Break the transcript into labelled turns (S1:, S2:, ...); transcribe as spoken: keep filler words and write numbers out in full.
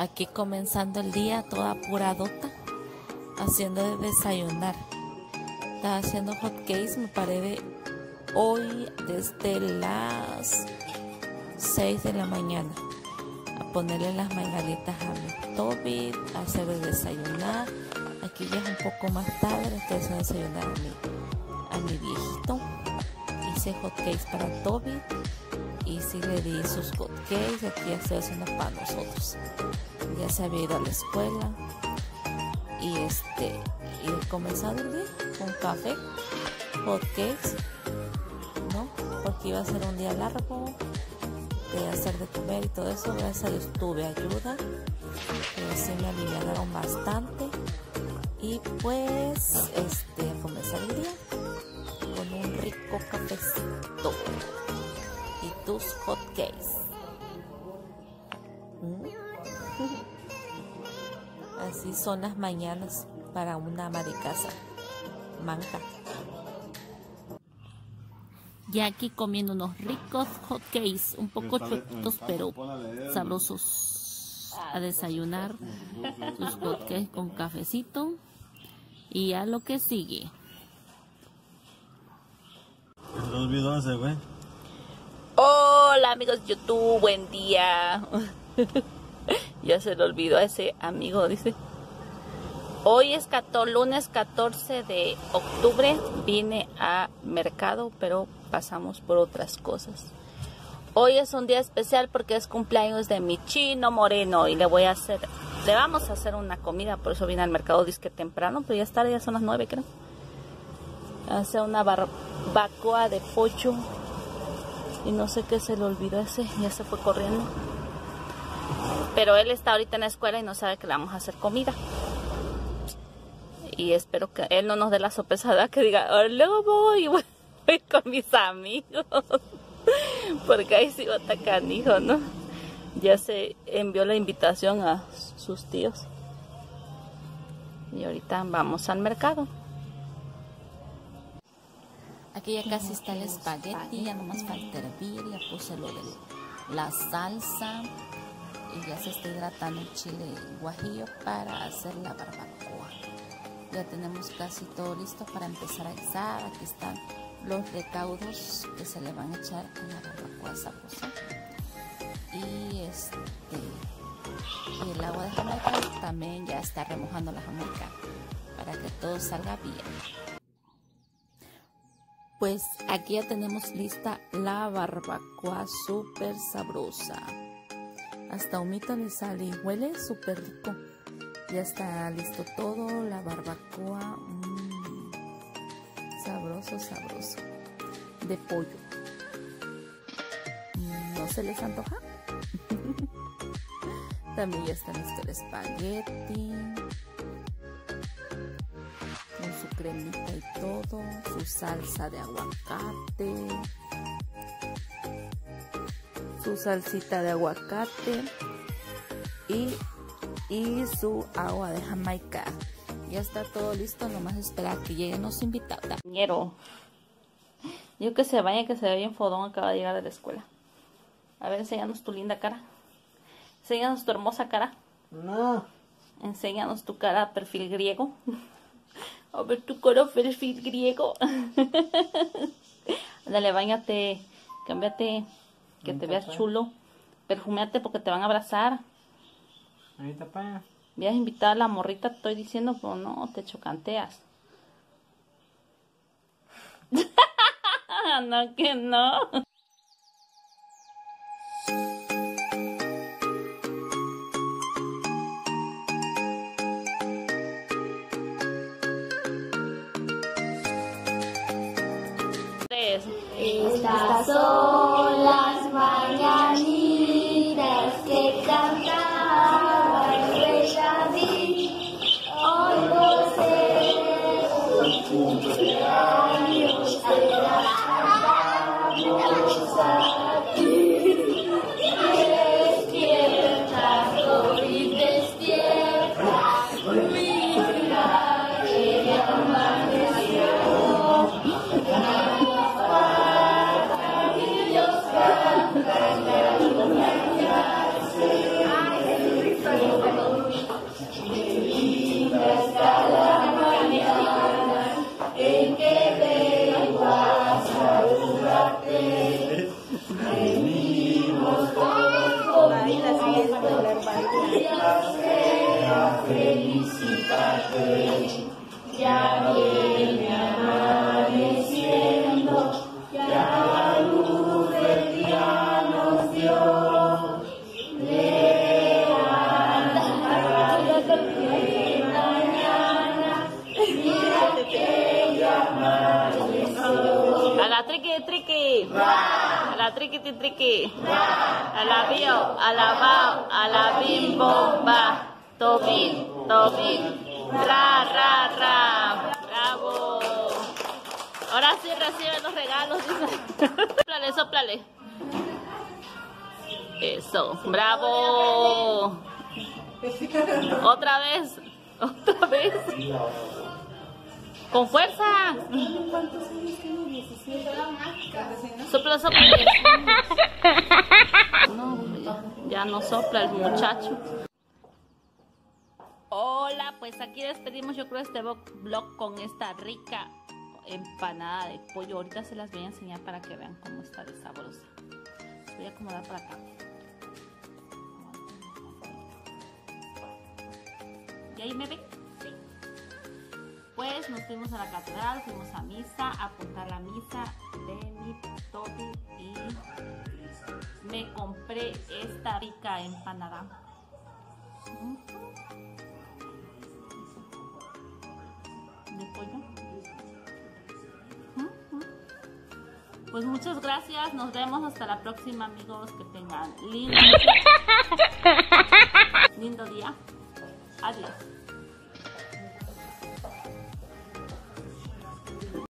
S1: aquí comenzando el día toda apuradota, haciendo de desayunar. Estaba haciendo hot cakes, me paré de hoy desde las seis de la mañana a ponerle las margaritas a mi Toby, a hacer de desayunar. Aquí ya es un poco más tarde, le estoy haciendo desayunar a mi, a mi viejito. Hice hot cakes para Toby y sí le di sus hot cakes. Aquí ya estoy haciendo para nosotros. Ya se había ido a la escuela y este y he comenzado el día con café, hot cakes, ¿no? Porque iba a ser un día largo de hacer de comer y todo eso. Gracias a Dios tuve ayuda, pero sí me aliviaron bastante. Y pues este a comenzar el día con un rico cafecito y tus hot cakes. ¿Mm? Así son las mañanas para una ama de casa manca. Ya aquí comiendo unos ricos hot cakes, un poco chuecos pero sabrosos, a desayunar sus hot cakes con cafecito y a lo que sigue. Hola amigos de YouTube, buen día. Ya se le olvidó a ese amigo, dice. Hoy es lunes catorce de octubre. Vine a mercado, pero pasamos por otras cosas. Hoy es un día especial porque es cumpleaños de mi chino moreno y le voy a hacer, le vamos a hacer una comida. Por eso vine al mercado, disque temprano, pero ya es tarde, ya son las nueve creo. Hacer una barbacoa de pollo y no sé qué se le olvidó ese, ya se fue corriendo. Pero él está ahorita en la escuela y no sabe que le vamos a hacer comida. Y espero que él no nos dé la sorpresa que diga, oh, luego voy, voy, voy con mis amigos. Porque ahí sí va a atacar, hijo, ¿no? Ya se envió la invitación a sus tíos. Y ahorita vamos al mercado. Aquí ya casi está el espagueti, ya nomás falta hervir. Ya puse lo de la salsa. Y ya se está hidratando el chile guajillo para hacer la barbacoa. Ya tenemos casi todo listo para empezar a echar. Aquí están los recaudos que se le van a echar a la barbacoa sabrosa. Y este y el agua de Jamaica también ya está remojando la Jamaica para que todo salga bien. Pues aquí ya tenemos lista la barbacoa súper sabrosa. Hasta humito le sale y huele súper rico. Ya está listo todo, la barbacoa. Mmm, sabroso, sabroso. De pollo. ¿No se les antoja? También ya está listo el espagueti. Con su cremita y todo. Su salsa de aguacate. Su salsita de aguacate y, y su agua de Jamaica. Ya está todo listo, nomás esperar que lleguen los invitados. Yo que se vaya, que se ve bien fodón, acaba de llegar de la escuela. A ver, enséñanos tu linda cara. Enséñanos tu hermosa cara.
S2: No.
S1: Enséñanos tu cara perfil griego. A ver tu cara perfil griego. Dale, báñate, cámbiate. Que te veas chulo. Perfumeate porque te van a abrazar.
S2: Ahorita para.
S1: Voy a invitar a la morrita, te estoy diciendo, pero no, te chocanteas. No, que no.
S3: Estas son las mañanitas que cantaba el rey David. Hoy por ser su cumpleaños te las cantamos aquí. Despierta, Toby, despierta. Mira que ya amaneció. sea, felicítate. Ya viene amaneciendo, ya la luz del día nos dio. Levántate que mañana, mira que ya amaneció.
S1: A la triqui triqui. A la triqui triqui. A la bio, a la bao, a la bim bomba. Tobin, tobin. Ra, ra, ra. Bravo. Ahora sí reciben los regalos, dice. Sóplale, sóplale. Eso, bravo. Otra vez, otra vez. Con fuerza.
S4: ¿Cuántos años tiene? diecisiete.
S1: Sopla, sopla. No, ya, ya no sopla el muchacho. Hola, pues aquí despedimos yo creo este vlog con esta rica empanada de pollo. Ahorita se las voy a enseñar para que vean cómo está de sabrosa. Voy a acomodar para acá. ¿Y ahí me ven? Sí. Pues nos fuimos a la catedral, fuimos a misa, a apuntar la misa de mi Toby y me compré esta rica empanada. De pollo. Pues muchas gracias, nos vemos hasta la próxima, amigos, que tengan lindo, lindo día. Adiós.